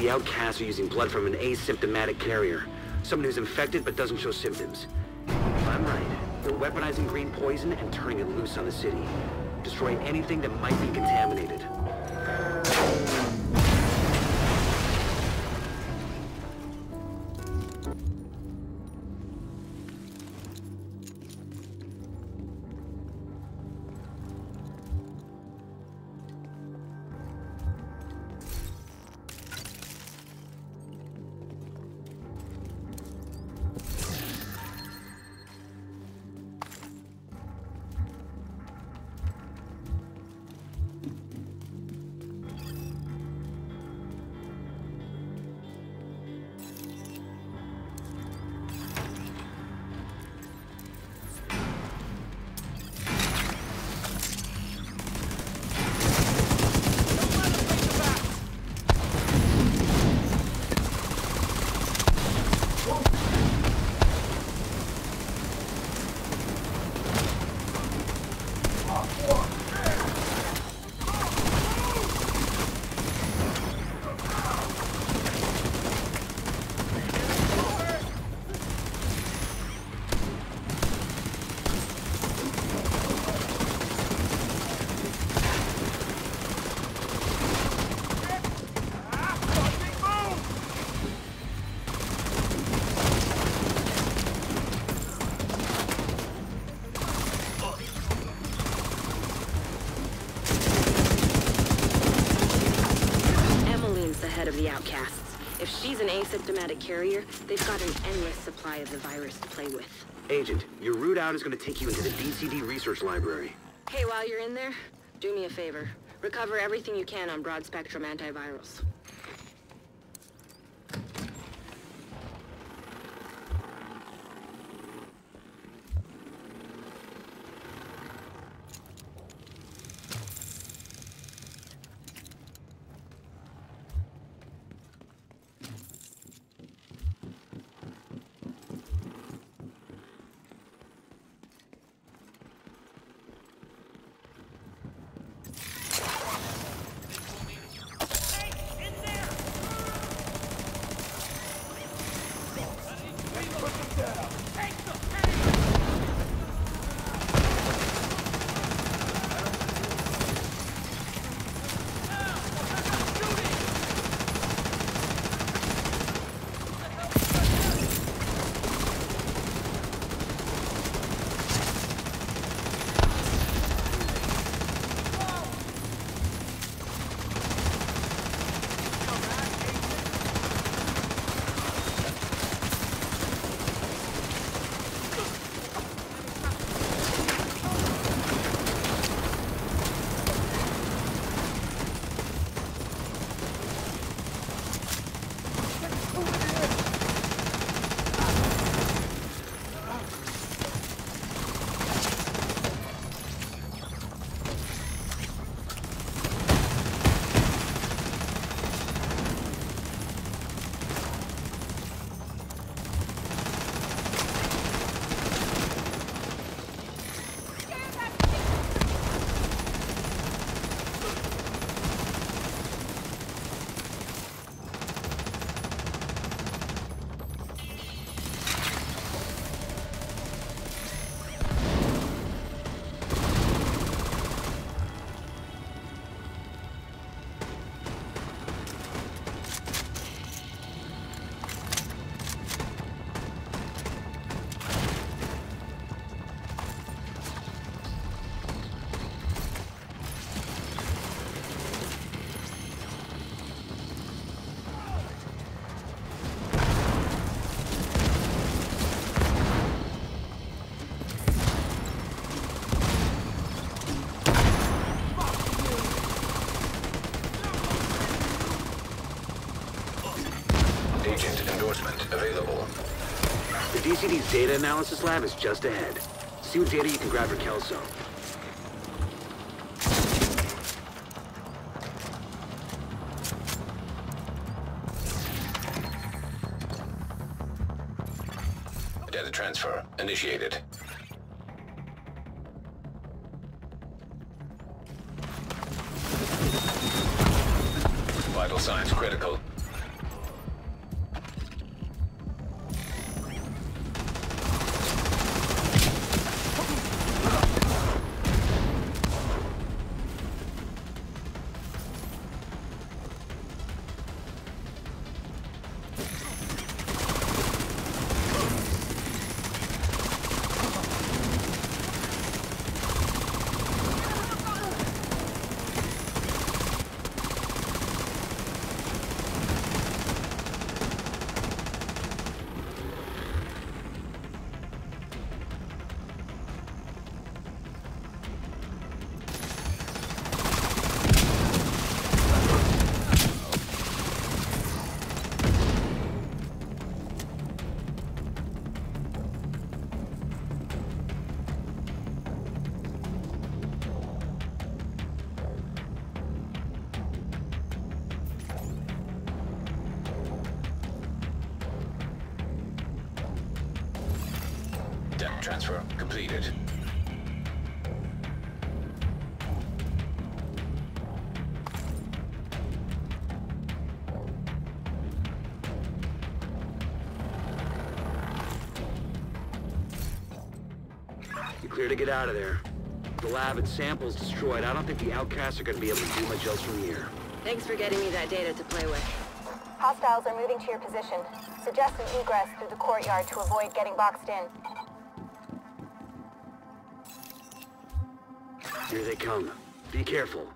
The Outcasts are using blood from an asymptomatic carrier. Someone who's infected but doesn't show symptoms. If I'm right, they're weaponizing green poison and turning it loose on the city. Destroy anything that might be contaminated. Of the Outcasts. If she's an asymptomatic carrier, they've got an endless supply of the virus to play with. Agent, your route out is going to take you into the DCD research library. Hey, while you're in there, do me a favor. Recover everything you can on broad-spectrum antivirals. Agent endorsement available. The DCD's data analysis lab is just ahead. See what data you can grab for Kelso. Data transfer initiated. Vital signs critical. Data transfer completed. You're clear to get out of there. The lab and samples destroyed. I don't think the outcasts are going to be able to do much else from here. Thanks for getting me that data to play with. Hostiles are moving to your position. Suggest an egress through the courtyard to avoid getting boxed in. Here they come. Be careful.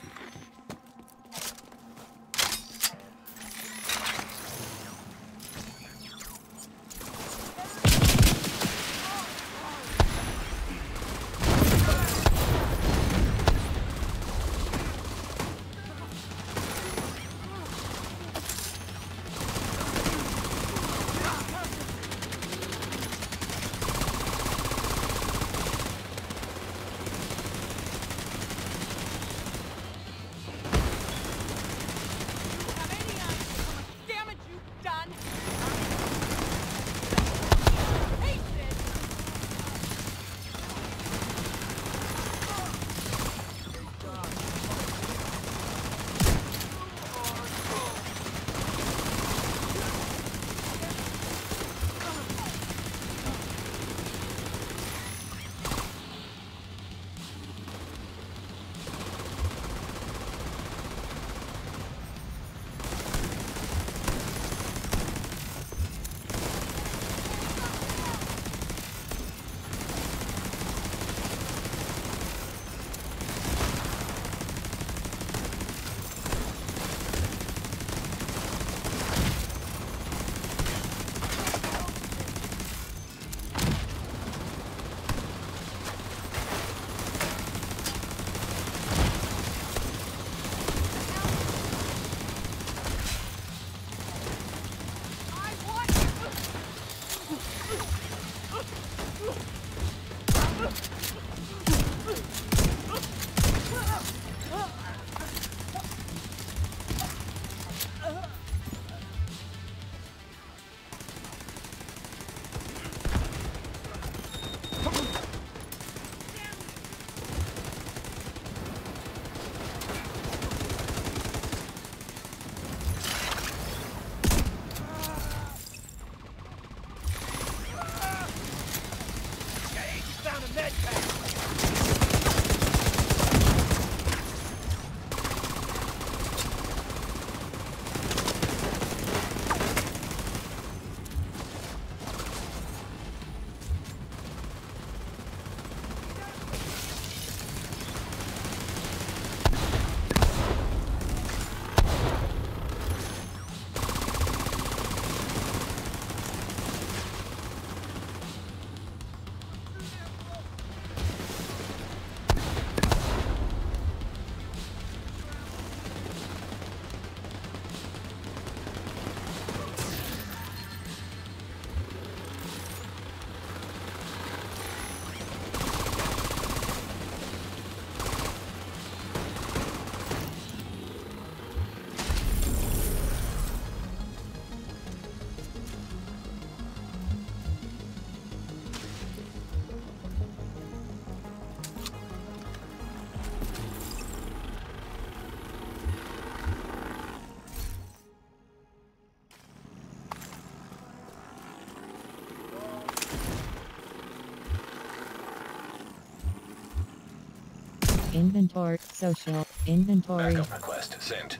Inventory, social, inventory. Backup request sent.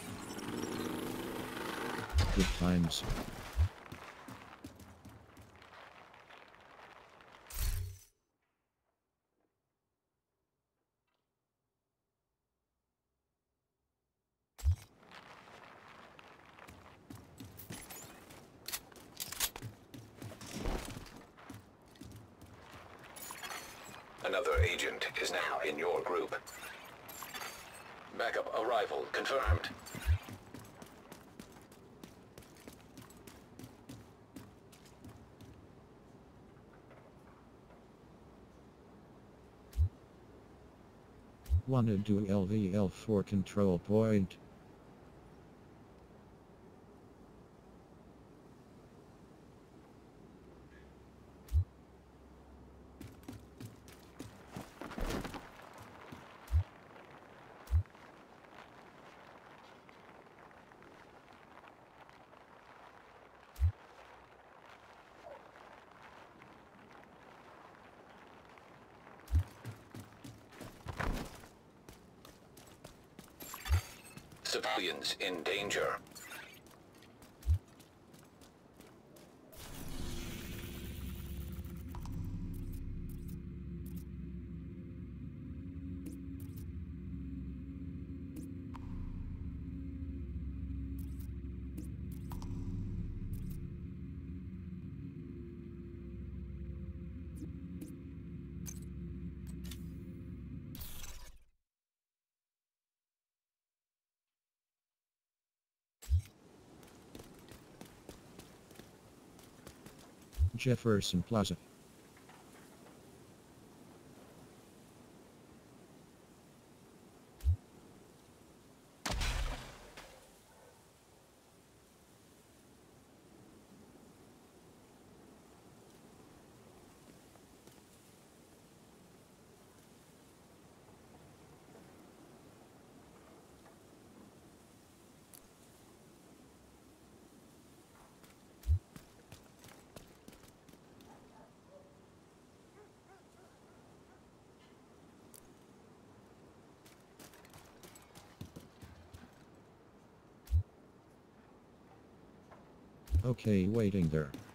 Good times. Another agent is now in your group. Backup arrival confirmed. Wanna do LVL for control point? civilians in danger. Jefferson Plaza. Okay, waiting there.